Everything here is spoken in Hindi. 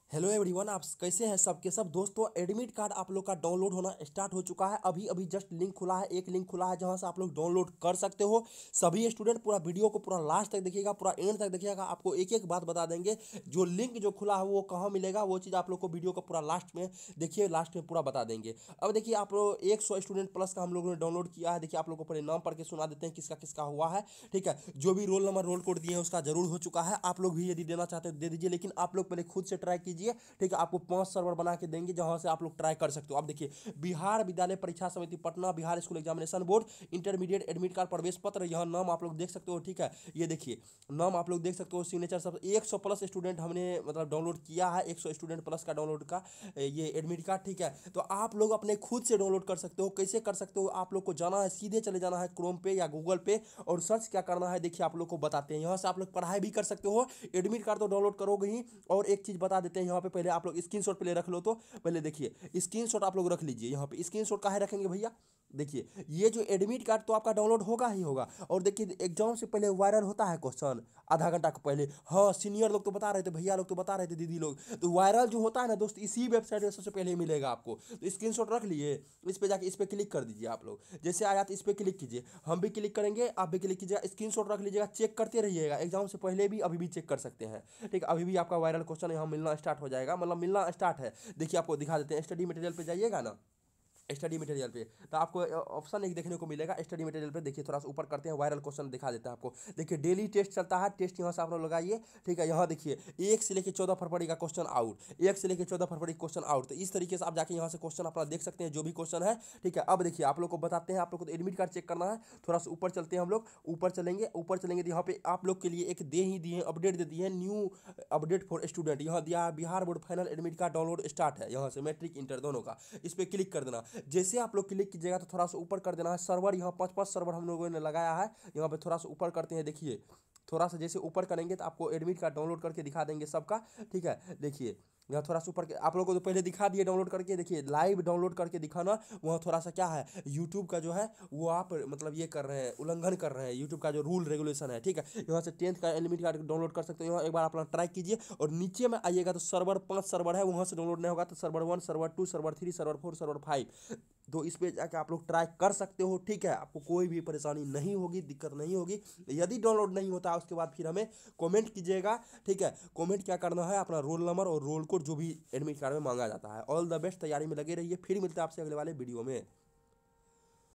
हेलो एवरीवन, आप कैसे हैं सबके सब दोस्तों। एडमिट कार्ड आप लोग का डाउनलोड होना स्टार्ट हो चुका है। अभी अभी जस्ट लिंक खुला है, एक लिंक खुला है जहां से आप लोग डाउनलोड कर सकते हो। सभी स्टूडेंट पूरा वीडियो को पूरा लास्ट तक देखिएगा, पूरा एंड तक देखिएगा। आपको एक एक बात बता देंगे, जो लिंक जो खुला है वो कहाँ मिलेगा, वो चीज़ आप लोग को वीडियो को पूरा लास्ट में देखिए, लास्ट में पूरा बता देंगे। अब देखिए, आप लोग 100 स्टूडेंट प्लस का हम लोगों ने डाउनलोड किया है। देखिए, आप लोग को पहले नाम पढ़ के सुना देते हैं किसका किसका हुआ है। ठीक है, जो भी रोल नंबर रोल कोड दिए हैं उसका जरूर हो चुका है। आप लोग भी यदि देना चाहते हो दे दीजिए, लेकिन आप लोग पहले खुद से ट्राई कीजिए। ठीक है, आपको 5 सर्वर बना के देंगे जहां से आप लोग ट्राई कर सकते हो। अब देखिए, Bihar Vidyalaya Pariksha Samiti Patna, Bihar school examination board, intermediate admit card प्रवेश पत्र, यहाँ नाम आप लोग देख सकते हो। ठीक है, ये देखिए नाम आप लोग देख सकते हो, सिग्नेचर सब 100 प्लस स्टूडेंट हमने मतलब डाउनलोड किया है। 100 स्टूडेंट प्लस का डाउनलोड का ये एडमिट कार्ड। ठीक है, तो आप लोग अपने खुद से डाउनलोड कर सकते हो। कैसे कर सकते हो, आप लोग को जाना है, सीधे चले जाना है क्रोम पे या गूगल पे और सर्च क्या करना है देखिए, आप लोग को बताते हैं। यहाँ से आप लोग पढ़ाई भी कर सकते हो। एडमिट कार्ड तो डाउनलोड करोगे ही, और एक चीज बता देते हैं यहाँ पे, पहले आप लोग स्क्रीनशॉट पहले रख लो। तो पहले देखिए, स्क्रीनशॉट आप लोग रख लीजिए। यहाँ पे स्क्रीनशॉट काहे रखेंगे भैया, देखिए ये जो एडमिट कार्ड तो आपका डाउनलोड होगा ही होगा। और देखिए, एग्जाम से पहले वायरल होता है क्वेश्चन आधा घंटा के पहले। हाँ, सीनियर लोग तो बता रहे थे, भैया लोग तो बता रहे थे, दीदी लोग तो वायरल जो होता है ना दोस्त, इसी वेबसाइट में सबसे पहले मिलेगा आपको। तो स्क्रीनशॉट रख लिए, इस पे जाके इस पे क्लिक कर दीजिए। आप लोग जैसे आया तो इस पे क्लिक कीजिए, हम भी क्लिक करेंगे, आप भी क्लिक कीजिएगा, स्क्रीनशॉट रख लीजिएगा, चेक करते रहिएगा। एग्जाम से पहले भी अभी भी चेक कर सकते हैं। ठीक है, अभी भी आपका वायरल क्वेश्चन यहाँ मिलना स्टार्ट हो जाएगा, मतलब मिलना स्टार्ट है। देखिए, आपको दिखा देते हैं, स्टडी मटेरियल पे जाइएगा ना, स्टडी मटेरियल पे तो आपको ऑप्शन एक देखने को मिलेगा। स्टडी मटेरियल पे देखिए, थोड़ा सा ऊपर करते हैं, वायरल क्वेश्चन दिखा देता है आपको। देखिए, डेली टेस्ट चलता है, टेस्ट यहाँ से आप लोग लगाइए। ठीक है, यहाँ देखिए 1 से लेकर 14 फरवरी का क्वेश्चन आउट, 1 से लेकर 14 फरवरी क्वेश्चन आउट। तो इस तरीके से आप जाके यहाँ से क्वेश्चन अपना देख सकते हैं, जो भी क्वेश्चन है। ठीक है, अब देखिए आप लोग को बताते हैं, आप लोग को एडमिट कार्ड चेक करना है। थोड़ा सा ऊपर चलते हैं हम लोग, ऊपर चलेंगे, ऊपर चलेंगे तो यहाँ पे आप लोग के लिए एक दे ही दिए अपडेट दे दिए, न्यू अपडेट फॉर स्टूडेंट। यहाँ दिया Bihar board final admit card download start है, यहाँ से मैट्रिक इंटर दोनों का। इस पर क्लिक कर देना। जैसे आप लोग क्लिक कीजिएगा तो थोड़ा सा ऊपर कर देना है। सर्वर यहाँ 5-5 सर्वर हम लोगों ने लगाया है। यहाँ पे थोड़ा सा ऊपर करते हैं, देखिए थोड़ा सा जैसे ऊपर करेंगे तो आपको एडमिट कार्ड डाउनलोड करके दिखा देंगे सबका। ठीक है, देखिए यहाँ थोड़ा सा ऊपर आप लोगों को तो पहले दिखा दिए डाउनलोड करके। देखिए, लाइव डाउनलोड करके दिखाना, वहाँ थोड़ा सा क्या है, यूट्यूब का जो है वो आप मतलब ये कर रहे हैं, उल्लंघन कर रहे हैं यूट्यूब का जो रूल रेगुलेशन है। ठीक है, यहाँ से 10th का एडमिट कार्ड डाउनलोड कर सकते हो। यहाँ एक बार अपना ट्राई कीजिए, और नीचे में आइएगा तो सर्वर 5 सर्वर है, वहाँ से डाउनलोड नहीं होगा तो server 1, server 2, server 3, server 4, server 5, तो इस पे जाके आप लोग ट्राई कर सकते हो। ठीक है, आपको कोई भी परेशानी नहीं होगी, दिक्कत नहीं होगी। यदि डाउनलोड नहीं होता उसके बाद फिर हमें कमेंट कीजिएगा। ठीक है, कमेंट क्या करना है, अपना रोल नंबर और रोल कोड जो भी एडमिट कार्ड में मांगा जाता है। ऑल द बेस्ट, तैयारी में लगे रहिए। फिर मिलते हैं आपसे अगले वाले वीडियो में।